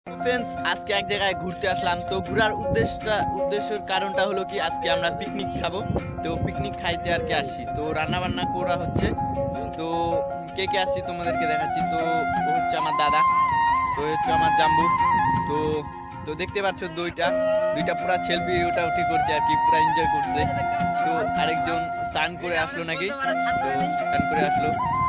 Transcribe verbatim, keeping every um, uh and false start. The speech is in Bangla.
ফ্রেন্ডস, আজকে এক জায়গায় ঘুরতে আসলাম। তো ঘোরার উদ্দেশ্যটা উদ্দেশ্যের কারণটা হলো কি, আজকে আমরা পিকনিক খাবো। তো পিকনিক খাইতে আর কি আসছি। তো রান্না বান্না করা হচ্ছে। তো কে কে আসছি তোমাদেরকে দেখাচ্ছি। তো ও হচ্ছে আমার দাদা, তো হচ্ছে আমার জাম্বু। তো তো দেখতে পাচ্ছ দুইটা দুইটা পুরা সেলফি ওটা উঠি করছে আর কি, পুরা এনজয় করছে। তো আরেকজন স্নান করে আসলো নাকি, তো স্নান করে আসলো।